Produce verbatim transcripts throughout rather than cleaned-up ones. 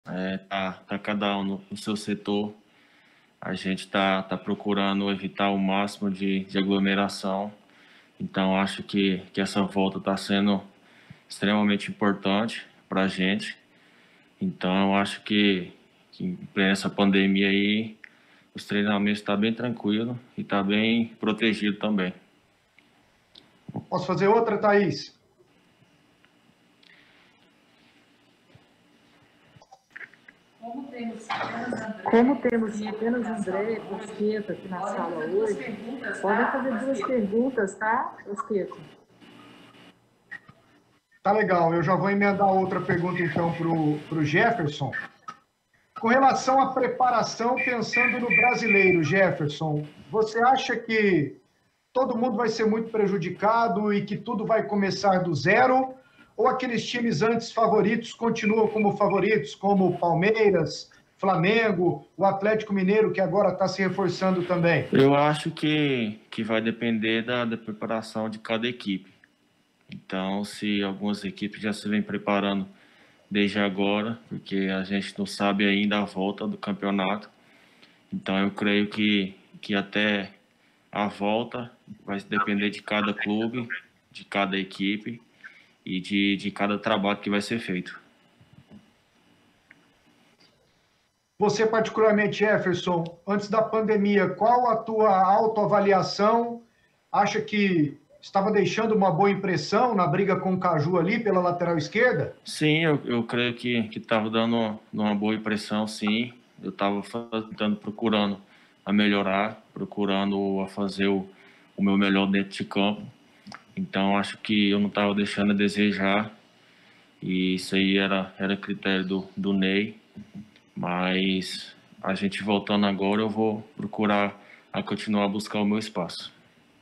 É, tá, tá cada um no, no seu setor. A gente tá, tá procurando evitar o máximo de, de aglomeração. Então, acho que, que essa volta está sendo extremamente importante para a gente. Então, eu acho que, que em plena essa pandemia aí, os treinamentos estão bem tranquilo e está bem protegido também. Posso fazer outra, Thaís? Como temos apenas Como André temos e apenas André e Pasqueta hoje, Pasqueta aqui na podem sala fazer duas hoje, perguntas, podem tá, fazer duas Pasqueta? perguntas, tá, Pasqueta? Tá legal, eu já vou emendar outra pergunta então para o Jefferson. Com relação à preparação, pensando no brasileiro, Jefferson, você acha que todo mundo vai ser muito prejudicado e que tudo vai começar do zero? Ou aqueles times antes favoritos continuam como favoritos, como Palmeiras, Flamengo, o Atlético Mineiro, que agora está se reforçando também? Eu acho que, que vai depender da, da preparação de cada equipe. Então, se algumas equipes já se vêm preparando desde agora, porque a gente não sabe ainda a volta do campeonato. Então, eu creio que, que até a volta vai depender de cada clube, de cada equipe e de, de cada trabalho que vai ser feito. Você, particularmente, Jefferson, antes da pandemia, qual a tua autoavaliação? Acha que estava deixando uma boa impressão na briga com o Caju ali pela lateral esquerda? Sim, eu, eu creio que que estava dando uma boa impressão, sim. Eu estava tentando, procurando a melhorar, procurando a fazer o, o meu melhor dentro de campo. Então, acho que eu não estava deixando a desejar. E isso aí era, era critério do, do Ney. Mas a gente voltando agora, eu vou procurar a continuar a buscar o meu espaço.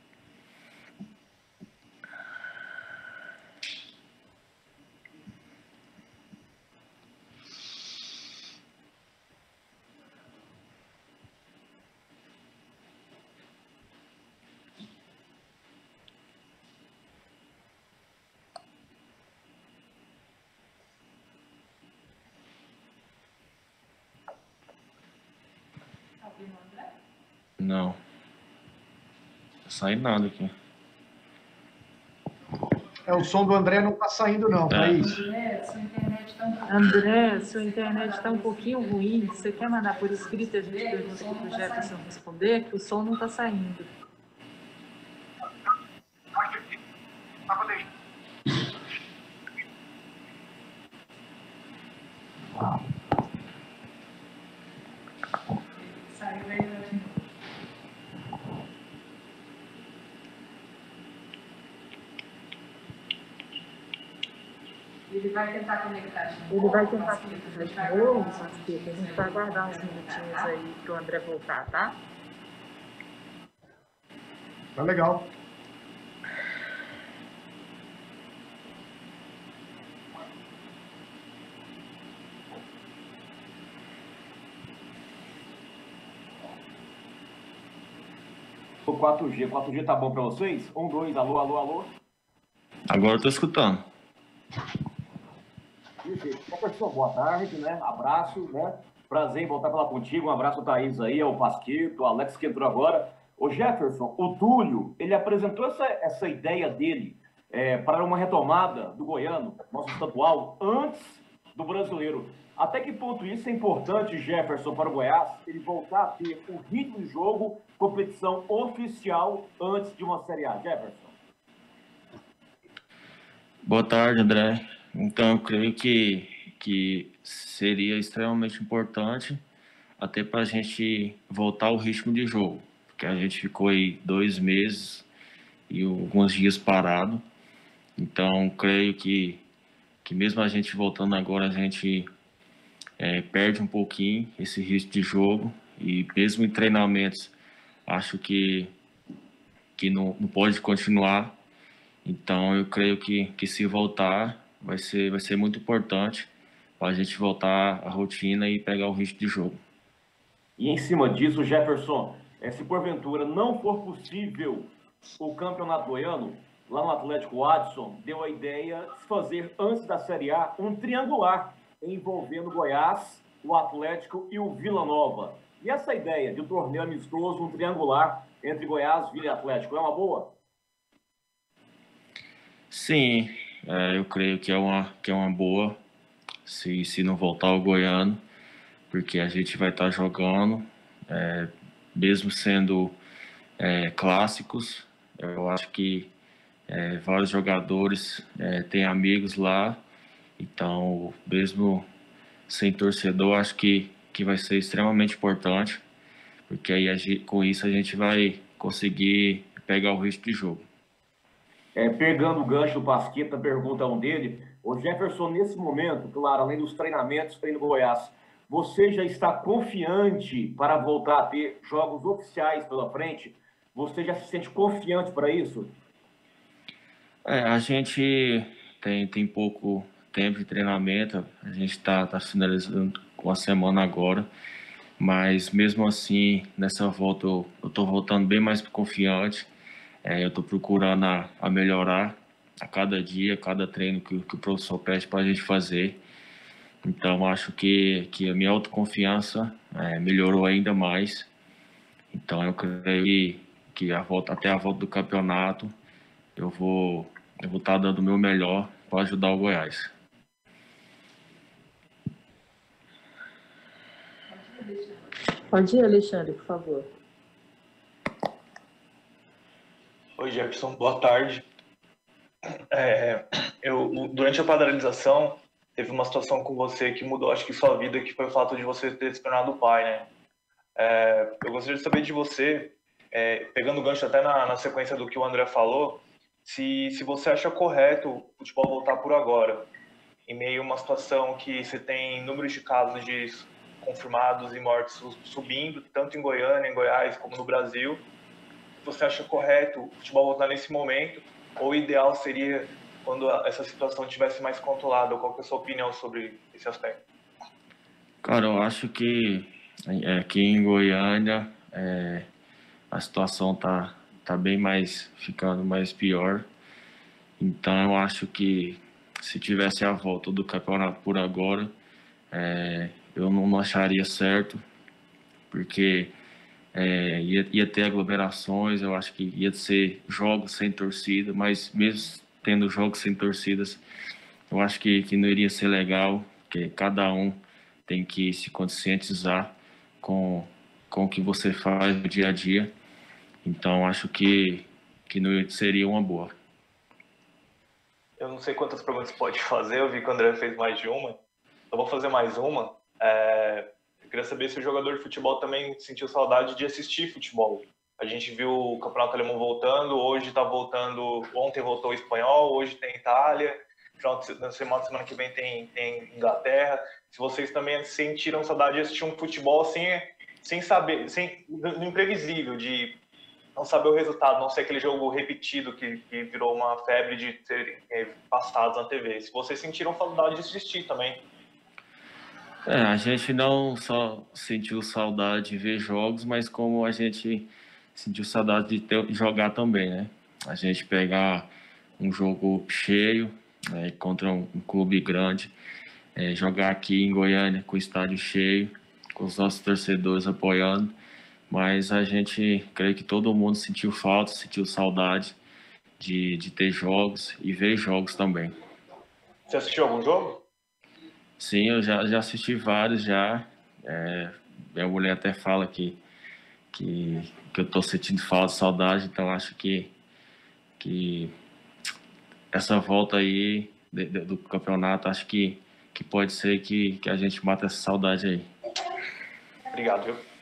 Tá ouvindo o André? Não. Não sai nada aqui. É, o som do André não está saindo, não, Thaís. André, sua internet está um pouquinho André, sua internet está um pouquinho ruim. Você quer mandar por escrito e a gente pergunta aqui para o Jefferson responder? Que o som não está saindo. saiu aí hoje. Ele vai tentar conectar de novo. Ele vai tentar Pasqueta, conectar de novo, Pasqueta. A gente vai aguardar uns minutinhos aí para o André voltar, tá? Tá legal. O quatro G. quatro G tá bom para vocês? Um, dois, alô, alô, alô. Agora eu tô escutando. Professor, boa tarde, né? Abraço, né? Prazer em voltar a falar contigo. Um abraço, Thaís aí, ao Pasquito, ao Alex que entrou agora. O Jefferson, o Túlio, ele apresentou essa, essa ideia dele é, para uma retomada do goiano, nosso estadual, antes do brasileiro. Até que ponto isso é importante, Jefferson, para o Goiás, ele voltar a ter o ritmo de jogo, competição oficial antes de uma Série A? Jefferson. Boa tarde, André. Então, eu creio que, que seria extremamente importante até para a gente voltar ao ritmo de jogo, porque a gente ficou aí dois meses e alguns dias parado. Então, creio que, que mesmo a gente voltando agora, a gente é, perde um pouquinho esse ritmo de jogo e mesmo em treinamentos, acho que, que não, não pode continuar. Então, eu creio que, que se voltar, vai ser, vai ser muito importante para a gente voltar à rotina e pegar o ritmo de jogo. E em cima disso, Jefferson, é, se porventura não for possível o campeonato goiano, lá no Atlético, o Adson deu a ideia de fazer, antes da Série A, um triangular envolvendo Goiás, o Atlético e o Vila Nova. E essa ideia de um torneio amistoso, um triangular entre Goiás, Vila e Atlético, é uma boa? Sim, é, eu creio que é uma, que é uma boa, se, se não voltar o goiano, porque a gente vai estar jogando, é, mesmo sendo é, clássicos, eu acho que é, vários jogadores é, têm amigos lá, então, mesmo sem torcedor, acho que, que vai ser extremamente importante, porque aí a gente, com isso a gente vai conseguir pegar o ritmo de jogo. É, pegando o gancho do Pasqueta, pergunta um dele, o Jefferson, nesse momento, claro, além dos treinamentos aí no Goiás, você já está confiante para voltar a ter jogos oficiais pela frente? Você já se sente confiante para isso? É, a gente tem, tem pouco tempo de treinamento, a gente está tá finalizando com a semana agora, mas mesmo assim, nessa volta eu estou voltando bem mais confiante, é, eu estou procurando a, a melhorar a cada dia, cada treino que, que o professor pede para a gente fazer, então acho que, que a minha autoconfiança é, melhorou ainda mais, então eu creio que, que a volta, até a volta do campeonato eu vou eu vou estar dando o meu melhor para ajudar o Goiás. Pode ir, Alexandre, por favor. Oi, Jefferson, boa tarde. É, eu, durante a paralisação, teve uma situação com você que mudou, acho que sua vida, que foi o fato de você ter se tornado pai, né? É, eu gostaria de saber de você, é, pegando o gancho até na, na sequência do que o André falou, se, se você acha correto o futebol voltar por agora, em meio a uma situação que você tem números de casos de confirmados e mortes subindo, tanto em Goiânia, em Goiás, como no Brasil. Você acha correto o futebol voltar nesse momento, ou o ideal seria quando essa situação estivesse mais controlada? Qual que é a sua opinião sobre esse aspecto? Cara, eu acho que é, aqui em Goiânia é, a situação tá, tá bem mais, ficando mais pior. Então eu acho que se tivesse a volta do campeonato por agora, é, eu não acharia certo, porque é, ia, ia ter aglomerações, eu acho que ia ser jogos sem torcida, mas mesmo tendo jogos sem torcidas, eu acho que, que não iria ser legal, porque cada um tem que se conscientizar com, com o que você faz no dia a dia. Então, acho que, que não seria uma boa. Eu não sei quantas perguntas pode fazer, eu vi que o André fez mais de uma. Eu vou fazer mais uma. É, eu queria saber se o jogador de futebol também sentiu saudade de assistir futebol. A gente viu o Campeonato Alemão voltando, hoje está voltando, ontem voltou o Espanhol, hoje tem Itália, na semana, semana que vem tem, tem Inglaterra. Se vocês também sentiram saudade de assistir um futebol assim, sem saber, sem, no imprevisível, de não saber o resultado, não ser aquele jogo repetido que, que virou uma febre de serem é, passados na T V. Se vocês sentiram saudade de assistir também. É, a gente não só sentiu saudade de ver jogos, mas como a gente sentiu saudade de ter, jogar também, né? A gente pegar um jogo cheio, é, contra um, um clube grande, é, jogar aqui em Goiânia com o estádio cheio, com os nossos torcedores apoiando, mas a gente, creio que todo mundo sentiu falta, sentiu saudade de, de ter jogos e ver jogos também. Você assistiu algum jogo? Sim, eu já, já assisti vários já. É, minha mulher até fala que, que, que eu tô sentindo falta, saudade, então acho que, que essa volta aí de, de, do campeonato, acho que, que pode ser que, que a gente mata essa saudade aí. Obrigado, viu?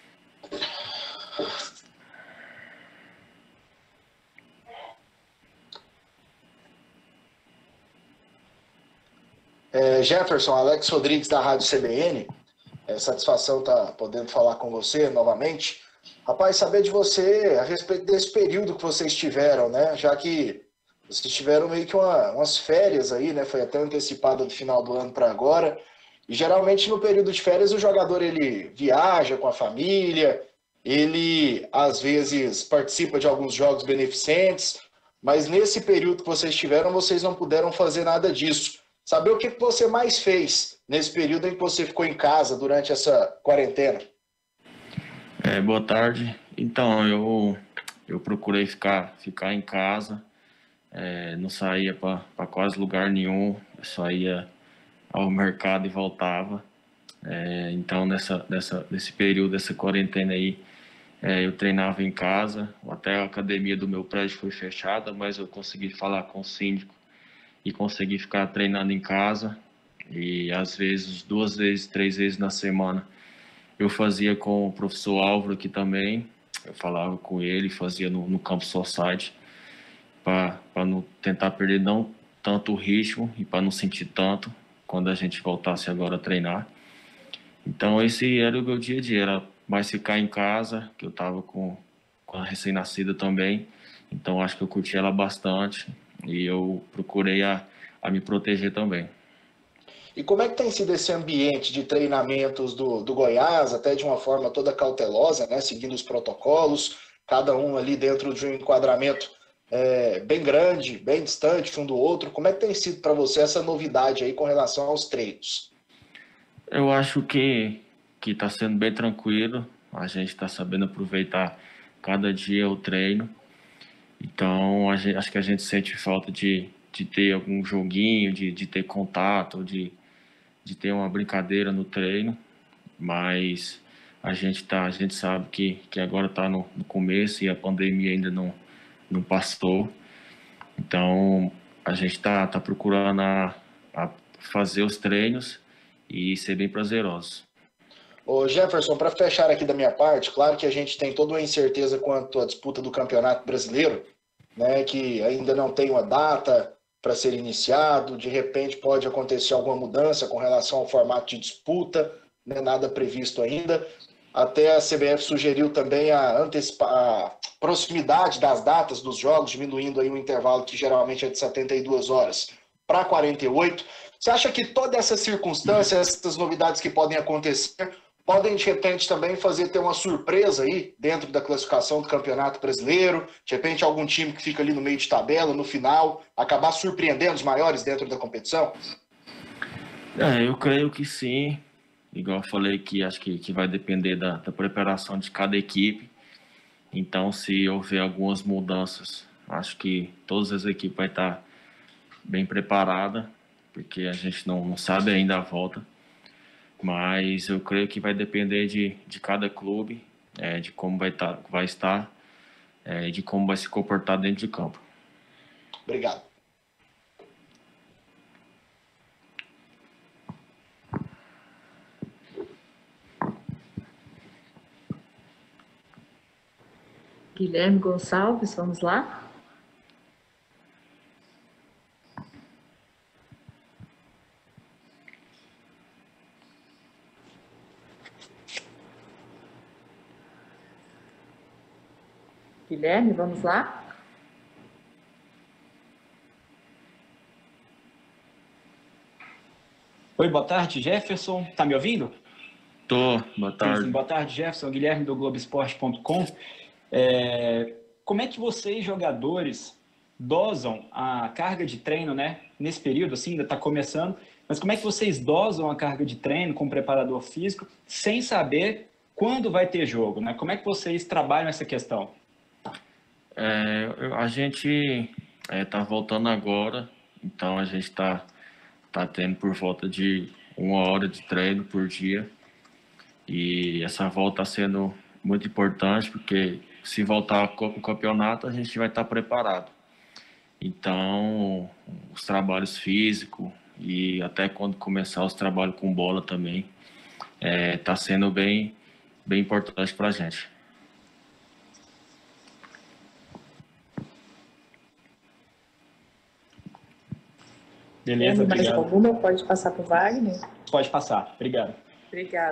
É, Jefferson, Alex Rodrigues da Rádio C B N, é, satisfação estar podendo falar com você novamente. Rapaz, saber de você a respeito desse período que vocês tiveram, né? Já que vocês tiveram meio que uma, umas férias aí, né? Foi até antecipada do final do ano para agora. E geralmente no período de férias o jogador ele viaja com a família, ele às vezes participa de alguns jogos beneficentes, mas nesse período que vocês tiveram, vocês não puderam fazer nada disso. saber o que você mais fez nesse período em que você ficou em casa durante essa quarentena. É, boa tarde. Então, eu, eu procurei ficar, ficar em casa, é, não saía para quase lugar nenhum, eu só ia ao mercado e voltava. É, então, nessa, nessa, nesse período, dessa quarentena aí, é, eu treinava em casa, até a academia do meu prédio foi fechada, mas eu consegui falar com o síndico e consegui ficar treinando em casa. E às vezes, duas vezes, três vezes na semana, eu fazia com o professor Álvaro aqui também. Eu falava com ele, fazia no, no Campo Society, para não tentar perder não tanto o ritmo e para não sentir tanto quando a gente voltasse agora a treinar. Então esse era o meu dia a dia, era mais ficar em casa, que eu estava com, com a recém-nascida também, então acho que eu curti ela bastante e eu procurei a, a me proteger também. E como é que tem sido esse ambiente de treinamentos do, do Goiás, até de uma forma toda cautelosa, né, seguindo os protocolos, cada um ali dentro de um enquadramento é, bem grande, bem distante um do outro? Como é que tem sido para você essa novidade aí com relação aos treinos? Eu acho que que está sendo bem tranquilo, a gente está sabendo aproveitar cada dia o treino, então a gente, acho que a gente sente falta de, de ter algum joguinho, de, de ter contato, de, de ter uma brincadeira no treino, mas a gente, tá, a gente sabe que, que agora está no, no começo e a pandemia ainda não, não passou, então a gente está tá procurando a, a fazer os treinos e ser bem prazeroso. Ô Jefferson, para fechar aqui da minha parte, claro que a gente tem toda uma incerteza quanto à disputa do Campeonato Brasileiro, né, que ainda não tem uma data para ser iniciado, de repente pode acontecer alguma mudança com relação ao formato de disputa, né, nada previsto ainda. Até a C B F sugeriu também a, antecipa a proximidade das datas dos jogos, diminuindo aí o intervalo que geralmente é de setenta e duas horas para quarenta e oito. Você acha que todas essas circunstâncias, essas novidades que podem acontecer, podem, de repente, também fazer ter uma surpresa aí dentro da classificação do Campeonato Brasileiro? De repente, algum time que fica ali no meio de tabela, no final, acabar surpreendendo os maiores dentro da competição? É, eu creio que sim. Igual eu falei que acho que, que vai depender da, da preparação de cada equipe. Então, se houver algumas mudanças, acho que todas as equipes vão estar bem preparadas, porque a gente não, não sabe ainda a volta, mas eu creio que vai depender de, de cada clube, é, de como vai, tá, vai estar, é, de como vai se comportar dentro de campo. Obrigado. Guilherme Gonçalves, vamos lá? Guilherme, vamos lá? Oi, boa tarde, Jefferson. Tá me ouvindo? Tô, boa tarde. Sim, boa tarde, Jefferson. Guilherme do Globo Esporte ponto com. É, como é que vocês, jogadores, dosam a carga de treino, né? Nesse período, assim, ainda está começando, mas como é que vocês dosam a carga de treino com o preparador físico sem saber quando vai ter jogo, né? Como é que vocês trabalham essa questão? É, a gente está é, voltando agora, então a gente está tá tendo por volta de uma hora de treino por dia. E essa volta está sendo muito importante, porque se voltar o campeonato, a gente vai estar preparado. Então, os trabalhos físicos e até quando começar os trabalhos com bola também, está é, sendo bem, bem importante para a gente. Beleza, Tem mais obrigado. alguma? Pode passar para o Wagner? Pode passar, obrigado. Obrigada.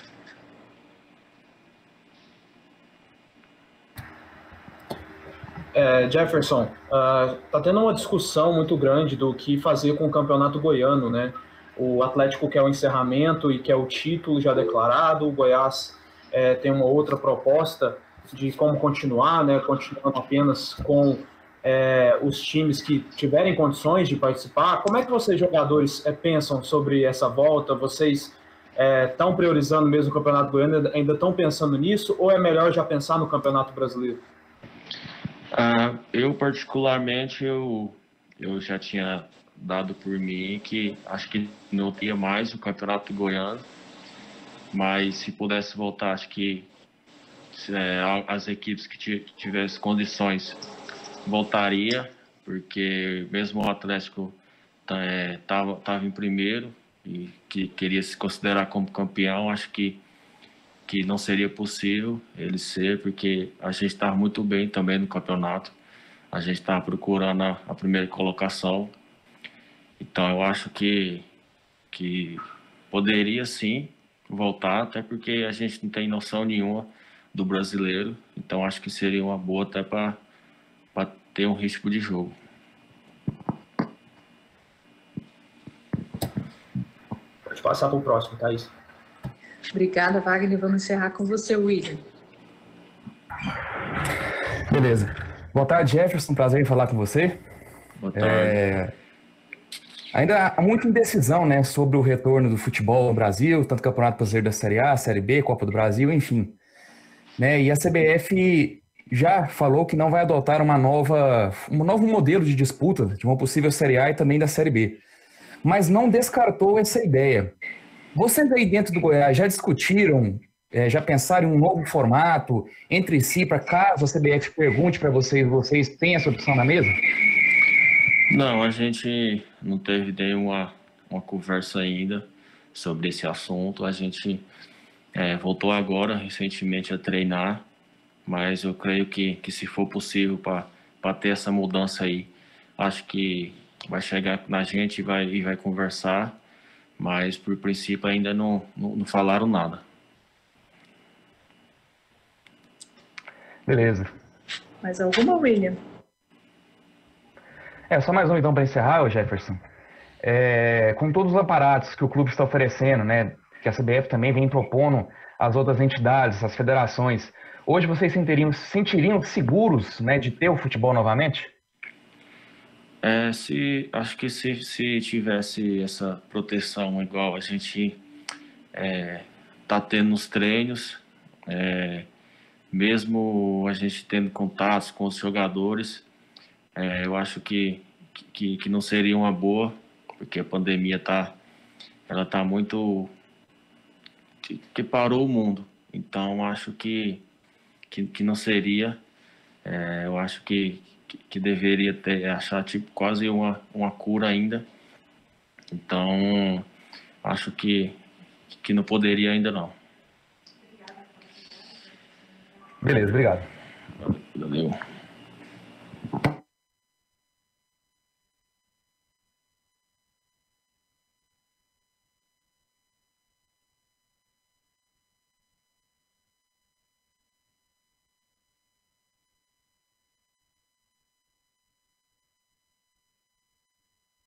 É, Jefferson, uh, tá tendo uma discussão muito grande do que fazer com o campeonato goiano, né? O Atlético quer o encerramento e quer o título já declarado, o Goiás é, tem uma outra proposta de como continuar, né? Continuando apenas com é, os times que tiverem condições de participar. Como é que vocês, jogadores, é, pensam sobre essa volta? Vocês estão é, priorizando mesmo o Campeonato Goiano, ainda estão pensando nisso, ou é melhor já pensar no Campeonato Brasileiro? Ah, eu, particularmente, eu, eu já tinha dado por mim que acho que não tinha mais o Campeonato Goiano, mas se pudesse voltar, acho que é, as equipes que tivessem condições voltaria, porque mesmo o Atlético estava é, tava em primeiro e que queria se considerar como campeão, acho que, que não seria possível ele ser, porque a gente estava muito bem também no campeonato, a gente estava procurando a, a primeira colocação, então eu acho que, que poderia sim voltar, até porque a gente não tem noção nenhuma do brasileiro, então acho que seria uma boa até para ter um ritmo de jogo. Pode passar para o próximo, Thaís. Obrigada, Wagner. Vamos encerrar com você, William. Beleza. Boa tarde, Jefferson. Prazer em falar com você. Boa tarde. É... Ainda há muita indecisão, né, sobre o retorno do futebol no Brasil, tanto Campeonato Brasileiro da Série A, Série B, Copa do Brasil, enfim. Né? E a C B F já falou que não vai adotar uma nova, um novo modelo de disputa de uma possível Série A e também da Série B. Mas não descartou essa ideia. Vocês aí dentro do Goiás já discutiram, é, já pensaram em um novo formato entre si, para caso a C B F pergunte para vocês, vocês têm essa opção na mesa? Não, a gente não teve nenhuma uma conversa ainda sobre esse assunto. A gente é, voltou agora, recentemente, a treinar, mas eu creio que, que se for possível para ter essa mudança aí, acho que vai chegar na gente e vai, e vai conversar, mas por princípio ainda não, não, não falaram nada. Beleza. Mais alguma, William? É, só mais um então para encerrar, Jefferson. É, com todos os aparatos que o clube está oferecendo, né, que a C B F também vem propondo às outras entidades, às federações, hoje vocês sentiriam, sentiriam seguros, né, de ter o futebol novamente? É, se, acho que se, se tivesse essa proteção igual a gente é, tá tendo nos treinos, é, mesmo a gente tendo contatos com os jogadores, é, eu acho que, que, que não seria uma boa, porque a pandemia tá, ela tá muito... que, que parou o mundo. Então, acho que, que, que não seria. É, eu acho que, que, que deveria ter, achar tipo, quase uma, uma cura ainda. Então, acho que, que não poderia ainda não. Beleza, obrigado. Valeu.